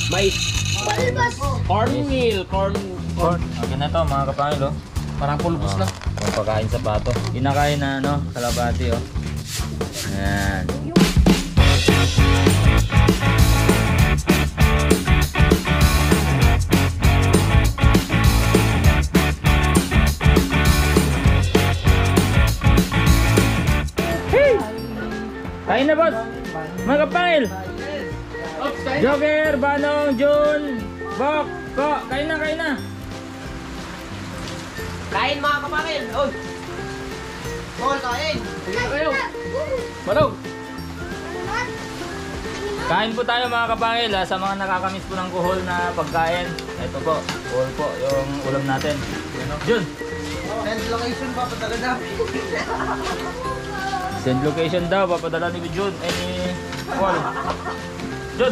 Mais. Cornmeal. Corn. Okay na to mga kapangil oh. Parang pulbos na. Yung pagkain sa pato. Kinakain na ano, kalabati oh. Ayan. Kain na boss! Mga kapangil! Joker, Banong, Jun, Bok, Ko, kain na, kain na! Kain mga kapangil. Oy. Paul, kain. Sige na kayo. Barog! Kain po tayo mga kapangil ha, sa mga nakakamiss po ng kuhol na pagkain. Ito po, kuhol po, yung ulam natin. Jun! Send location pa, patala na. Send location daw, papadala ni Jun, ni Paul. Jun!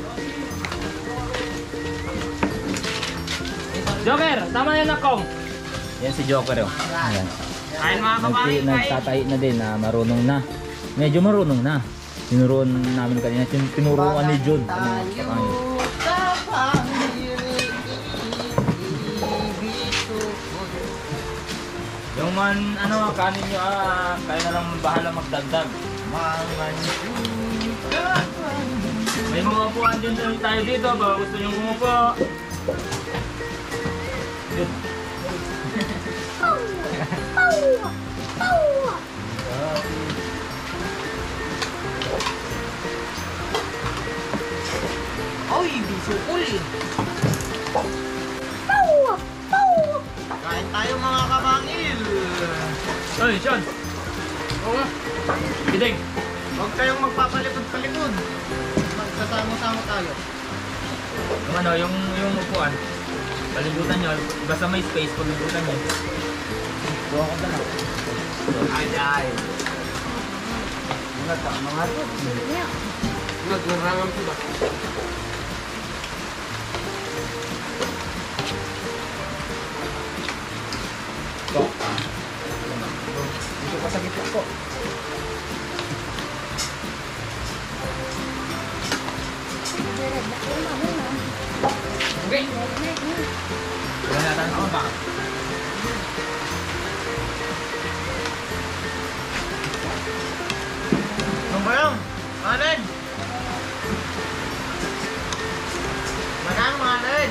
Joker, tama na yung nakong. Yan si Joker yun. Ayan. Kain mga kapangil. Kain. Nagtatahi na din na marunong na. Medyo marunong na. Tinuruan namin kanina. Tinuruan ni Jun. Yung man, ano, kanin nyo, kaya na lang bahala magdagdag. May mga upuan din tayo dito. Baka gusto nyo umupo. Yun. Oy, bisukul. Kain tayo mga kapangil. Oy, Sean! Oo nga. Giting! Huwag kayong magpapalikod-palikod. Magsasama-sama tayo. Yung ano, yung upuan. Paligutan nyo. Basta may space, paligutan nyo. Buha ko na lang. Ay, ay. Mga to. Naglarangan ko ba? Dito pa sa gitna ko. Okay. Wala natin ako ba? Ano ba yung? Mahalin! Manang mahalin!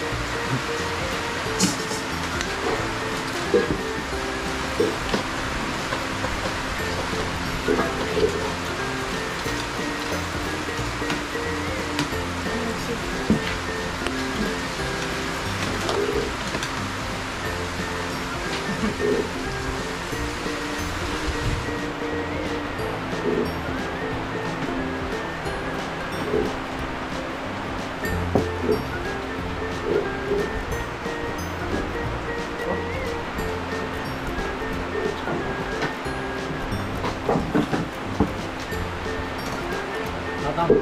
Tatang.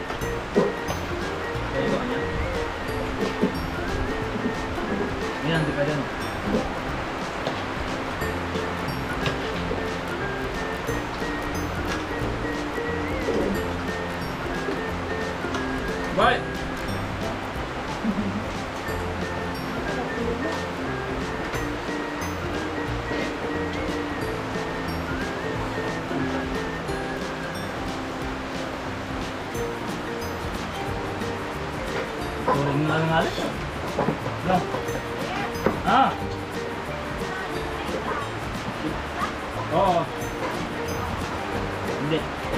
Kaya ko kanya. Yan, di ka dyan. Bye! Turun na lang alis. No. Ah! Oo. Hindi.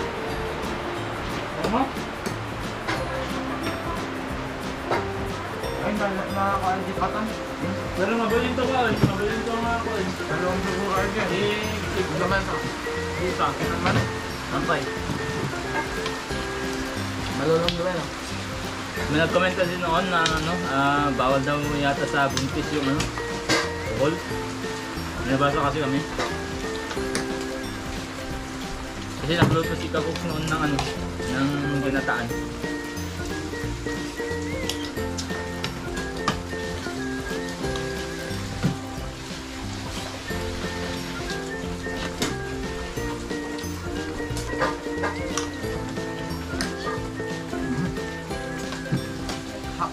Ano? Ay, nakakain di patan. Pero mabalin to ka eh. Mabalin to nga ako eh. Dalawang dugo kayo dyan. Ito naman sa puta. Ito naman. Sampay. Malulong naman. May nag-comment kasi noon na ano, bawal daw yata sa buntis yung ano, alcohol. Binabasa kasi kami. Kasi na-upload pa si Kakuk noon ng ano, ng ginataan. Hap.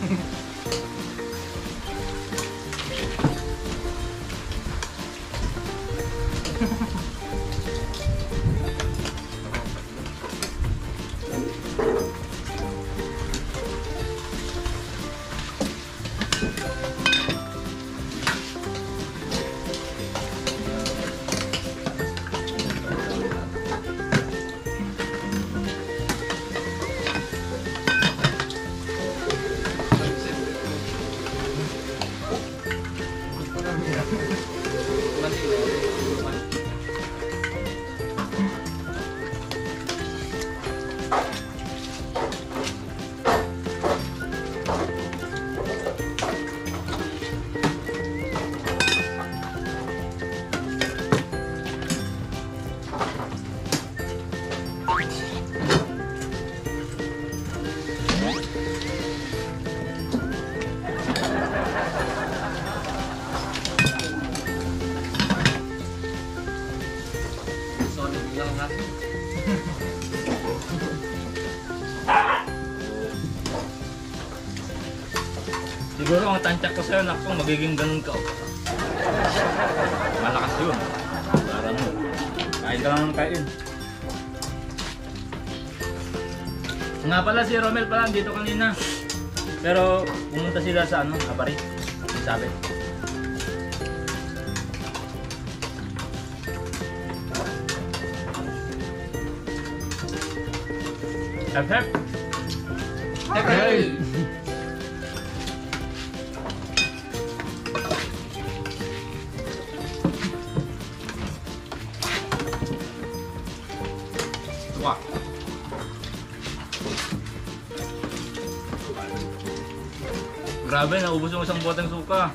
Siguro ang tansyak ko sa'yo, naku, magiging ganun ka. Malakas yun. Para mo. Kain ka lang ng kain. Nga pala si Romel pala dito kanina. Pero pumunta sila sa ano, Apari. Sabi. Hep hep. Hep hep. Wah. Grabe, naubos yung isang boteng suka.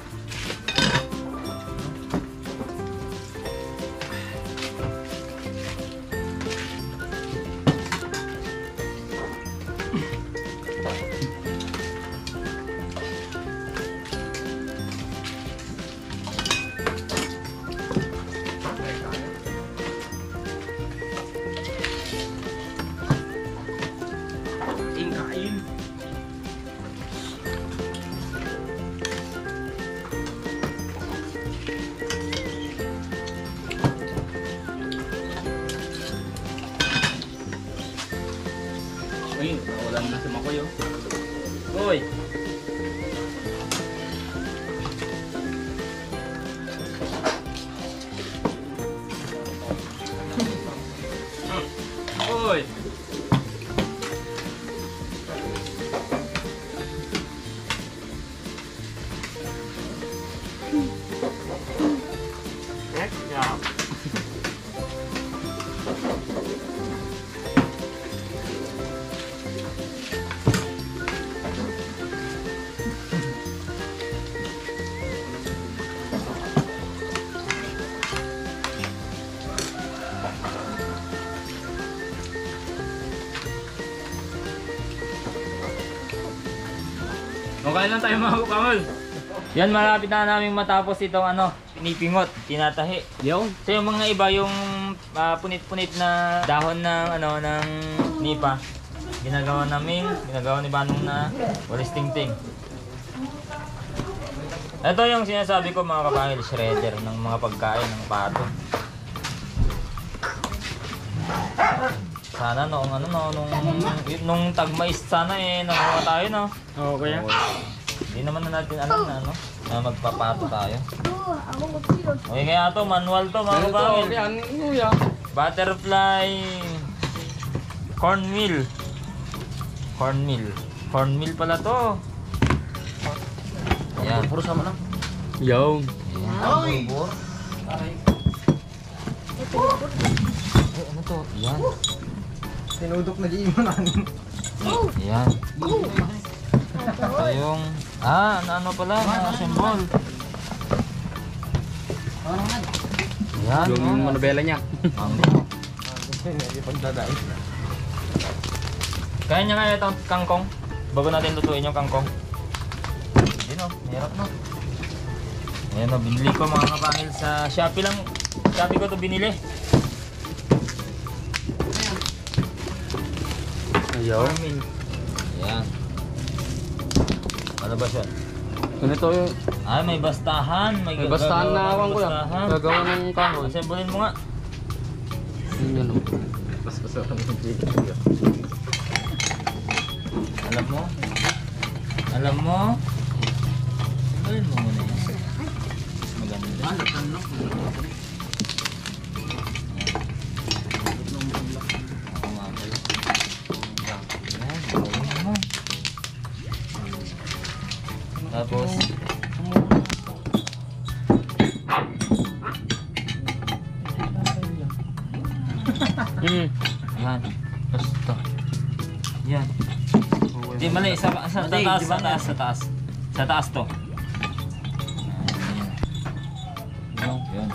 Kain. Uy, nawalan na si Makoy oh. Uy! Uy! Okay lang tayo mga kapangol. Yan, malapit na naming matapos itong ano, pinipingot, tinatahi. Yo. So yung mga iba yung punit-punit na dahon ng ano ng nipa, ginagawa ni Banong na walis ting-ting. Ito yung sinasabi ko mga kapangil, shredder ng mga pagkain ng pato. Sana noong ano nung tagmais sana nakuha tayo no. Oo, kaya. Hindi naman na natin alam na ano, na magpapato tayo. Ako magpilot. Okay, kaya to manual to mga kapangil. Yan. Butterfly cornmeal. Cornmeal pala to. Yan, puro sama lang. Yo. Yan, bubur. Ay, ano to? Yan. Tinudok na di mo namin. Yan. Ito yung ano pala, na symbol. Yan. Yung manobela niya. Ano? Hindi pagdadais na. Kaya niya kaya itong kangkong? Bago natin lutuin yung kangkong. Hindi no, mahirap no. Ayan o, binili ko mga kapangil sa Shopee lang. Shopee ko ito binili. Yo. Ayan. Ano ba siya? Ganito yung Ay, may bastahan. May bastahan na awang ko yan. bastahan. Gagawa ng kahoy. Assemble mo nga. Yun o. Alam mo? Alam mo? Assemble mo muna yan. Maganda. Ano, tanong. Oo nga pala. Yan, gawin mo. Tapos, yan. Basta. Yan. Di mali, sa taas, sa taas. Sa taas to. Yan. Yan.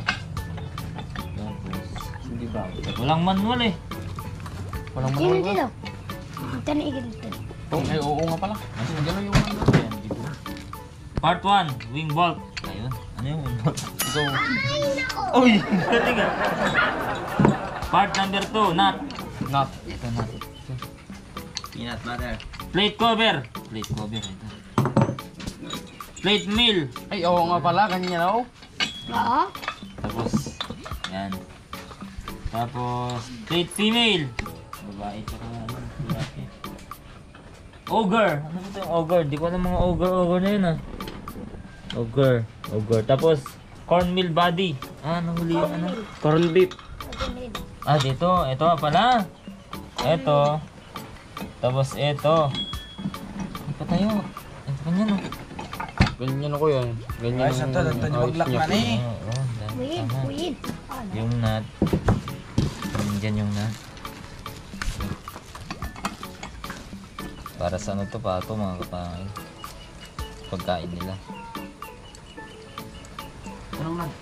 Hindi ba? Walang manual eh. Walang Dito, manual ba? dito. Dito na dito. Oh, ay, oo nga pala. Gano'n yung ano. Yan, di ba? Part 1, wing bolt. Ayun. Ano yung wing bolt? So, Uy! Galing ah. Part number 2, nut. not. Ito nut. Peanut butter. Plate cover. Plate cover ito. Plate mill. Ay, oo nga pala. Ganyan o. Oo. Tapos, yan. Tapos, plate female. Babae tsaka ano. lalaki. Ogre. Ano ba ito yung ogre? Di ko alam mga ogre na yun ah. Ogre. Tapos, cornmeal body. Ah, nahuli yung ano. Corn beef. Ah, dito. Ito pala. Ito. Tapos ito. Ano pa tayo? Ito pa niya no. Ganyan ako yan. Ganyan Ay, santo, danto niyo maglakman eh. Oo, Wait, tama. wait. Yung nut. Nandiyan yung nut. Para sa ano to pa ito mga kapangil. Pagkain nila. Anong lang?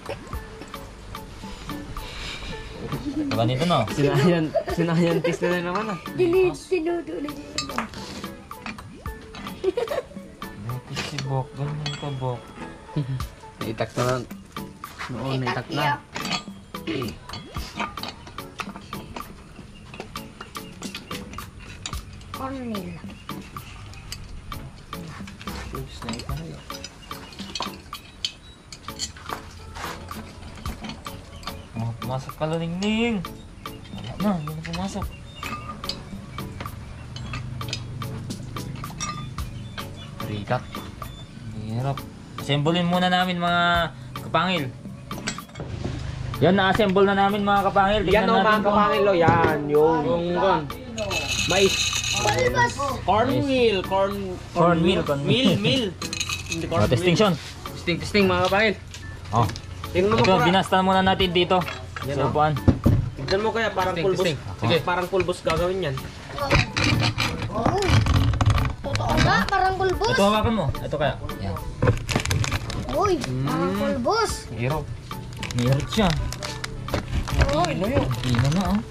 Diba nito no? Sinayantis na naman ah. Sinudo na dito. Bakit si Bok? Ganyan ka Bok. Naitak na lang. Oo, naitak na. Cornel. Oh, pumasok ka Ningning. Wala na, hindi na pumasok. Rikat. Hirap. Assemblein muna namin mga kapangil. Yan, na-assemble na namin mga kapangil. Yan o mga kapangilo, yan. Yung Yung mais. Palmas. Cornmeal. Cornmeal. Meal. Hindi Oh, distinction. testing mga kapangil. Oh. Tingnan mo Ito, kaya. binasta muna natin dito. Yan, Sa oh. upuan. Tignan mo kaya parang Testing, pulbos. testing. Sige, parang pulbos gagawin yan. Oh. Totoo nga, parang bulbos. Ito hawakan mo. Ito kaya. Yan. Uy, parang bulbos. Hirap. Meron siya. Uy, Pino na oh.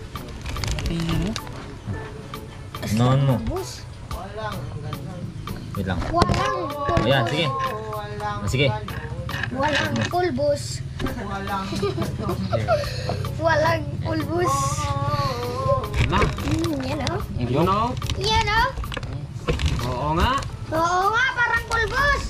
Noon mo. bulbos. Wait lang. Walang pulbos. Ayan, sige. Sige. Walang pulbos. Walang. Walang pulbos. Na. Yan o. Yun o. Yan o. Oo nga. Oo nga, parang pulbos.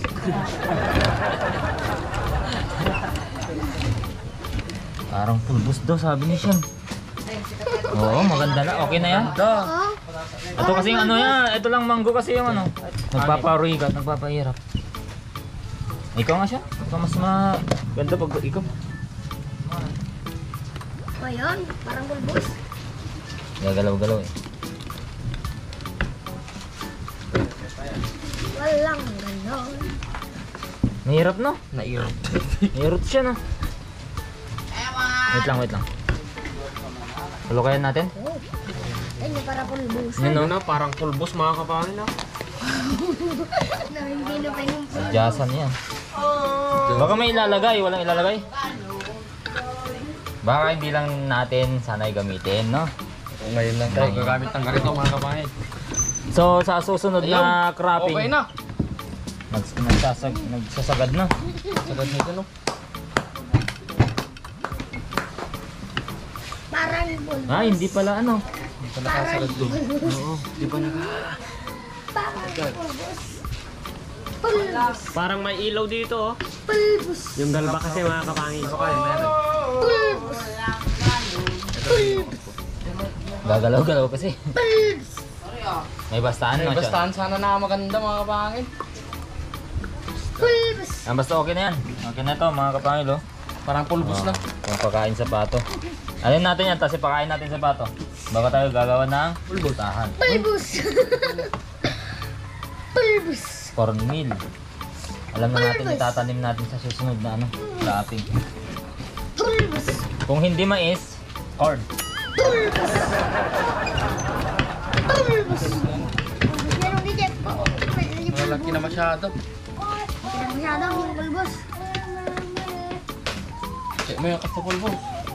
Parang pulbos daw sabi ni Shem. Oo, maganda na. Okay na yan. Ito. Oo. Ito kasi yung ano yan. Ito lang mango kasi yung ano. Nagpaparuigat, nagpapahirap. Ikaw nga siya. Ikaw mas maganda pag ikaw. Ayun, parang bulbos. Gagalaw-galaw eh. Walang ganon. Mahirap no? Nairap. Mahirap siya no? Wait lang. Hulukayan natin. Oh. Ayun, parang pulbos. Yun no? Ano na, parang pulbos mga kapangilo. Na hindi na pa yung pulbos. Adyasan yan. Baka may ilalagay, walang ilalagay. Baka hindi lang natin sanay gamitin, no? Ngayon lang tayo gagamit ng ganito mga kapangil. So sa susunod na cropping, Okay na. nagsasagad na. Sagad nito no. Parang bulbos. Ah, hindi pala ano. Hindi pa nakasagad doon. Oo, di pa naka... Parang bulbos. Pulbos. Parang may ilaw dito oh. Pulbos. Yung galba kasi mga kapangil. Pulbos. Gagalaw-galaw kasi. Pulbos. May bastahan no May siya. bastahan sana na maganda mga kapangil. Pulbos. Basta okay na yan. Okay na to mga kapangil oh. Parang pulbos na. Yung pagkain sa pato. Alin natin yan, tapos ipakain natin sa pato. Bago tayo gagawa ng pulbusahan. Pulbos. Pulbos. Cornmeal. Alam na natin, itatanim natin sa susunod na cropping. Pulbos. Kung hindi mais, corn. Pulbos. Pulbos. Meron din dyan po. Malaki na masyado. Masyadong pulbos. May akas sa pulbos.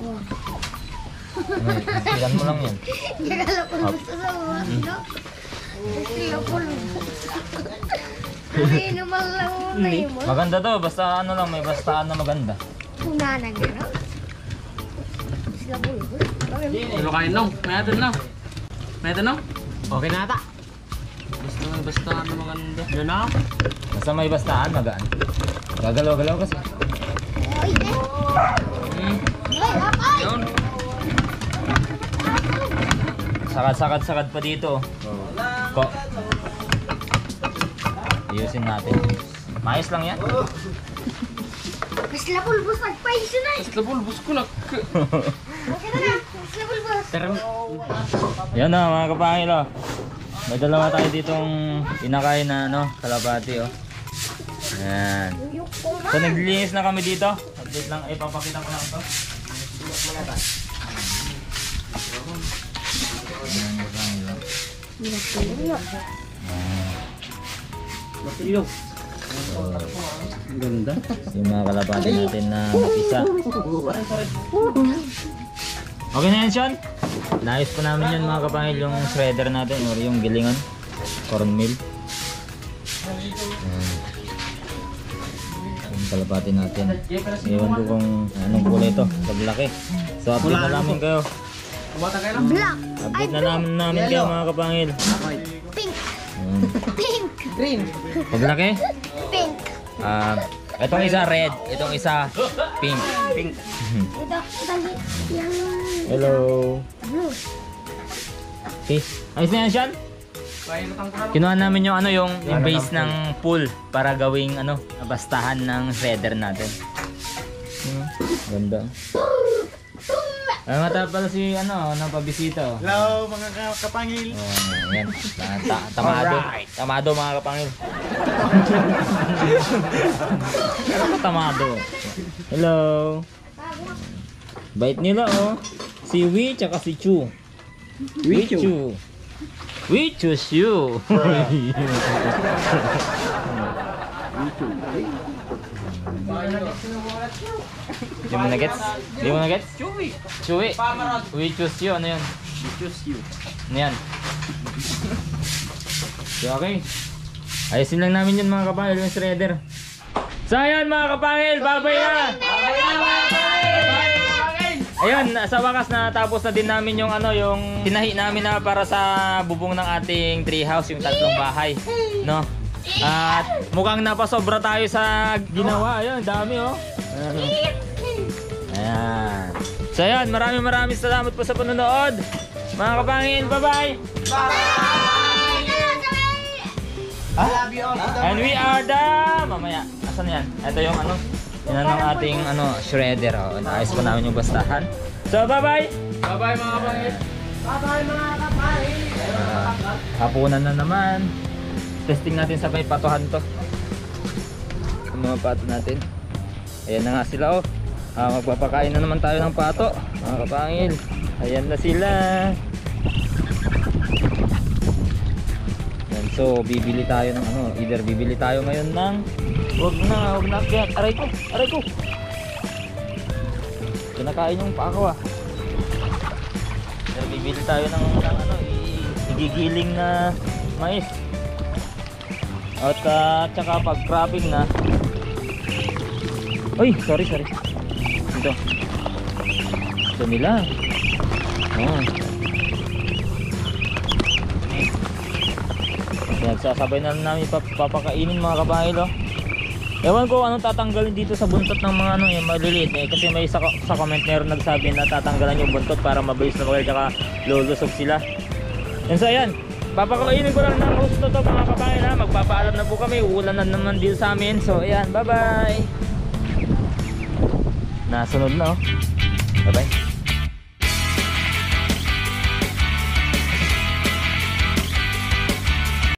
Silan mo lang yan. Hindi ka lang pulbos sa uwan, no? Hindi ka pulbos. Ay, naman lang muna yun mo. Maganda to, basta ano lang, may bastaan na maganda. Una na nga, no? Sila pulbos. Pero kain lang. May atin lang. May atin lang. Okay na ata. Basta may bastahan na maganda. Yun na. Basta may bastaan, magaan. Gagalaw-galaw kasi. Ay, ay, ay! Yun. Sakad-sakad pa dito. Ko. Ayusin natin. Maayos lang yan. Mas la pulbos, nagpaiso na eh. Basta pulbos ko lang. Okay na na, mas la pulbos. Yan na mga kapangil oh. May dalawa tayo ditong inakain na kalabati oh. Ayan. So naglinis na kami dito. Update lang, ipapakita ko lang ito. Ayan kapangil oh. Masilaw. Ganda. Yung mga kalabati natin na isa. Okay na yan, Sean? Naayos pa namin yun mga kapangil, yung shredder natin or yung gilingan. Cornmeal. Ayan. Yung kalabati natin. Iwan ko kung anong kulay ito. Paglaki. So update na namin kayo. Black, Update na namin kayo mga kapangil. pink, Ayan. pink, Green. Paglaki. pink. Itong isa red, itong isa pink. Pink. Ito, yung Hello. blue. Okay. Ayos na yan, Sean? Kinuha namin yung yung base ng pool para gawing bastahan ng shredder natin. Ganda. Ay, mata pala si napabisita oh. Hello mga kapangil. Oh, yan. Tamado. Tamado mga kapangil. Pero ko tamado. Hello. Bait nila oh. Si Wee tsaka si Chu. Wee Chu. We choose you. Di mo na-gets? Di mo na-gets? Chewy. Chewy. We choose you. Ano yun? We choose you. Ano yan? So, okay. Ayusin lang namin yun mga kapangil, yung shredder. So ayan mga kapangil, babay na! Ayun, sa wakas na tapos na din namin yung yung tinahi namin na para sa bubong ng ating treehouse, yung tatlong bahay, no? At mukhang napasobra tayo sa ginawa. Ayun, dami oh. Ayan. So ayan, maraming salamat po sa panonood. Mga kapangil, bye-bye! Love you all. And we are the... Mamaya, asan yan? Ito yung yan ang ating shredder. Oh. Naayos pa namin yung bastahan. So, bye-bye! Bye-bye mga kapangil. Bye-bye mga kapangil. Hapunan na naman. Testing natin sa may patuhan to. Yung mga pato natin. Ayan na nga sila oh. Magpapakain na naman tayo ng pato. Mga kapangil. Ayan na sila. Yan, so bibili tayo ng either bibili tayo ngayon ng Huwag na kaya. Aray ko. Kinakain yung paa ko ah. Pero bibili tayo ng igigiling na mais. At tsaka pag cropping na. Uy, sorry. Ito nila. Oh. sasabay na namin papakainin mga kabahil oh. Ewan ko anong tatanggalin dito sa buntot ng mga ano yung maliliit eh, kasi may sa comment meron nagsabi na tatanggalan yung buntot para mabilis na mag tsaka lulusog sila. And so ayan, papakainin ko lang ng gusto to mga kabahil ha. Magpapaalam na po kami, uulan na naman dito sa amin. So ayan, bye bye. Nasunod na oh. Bye bye.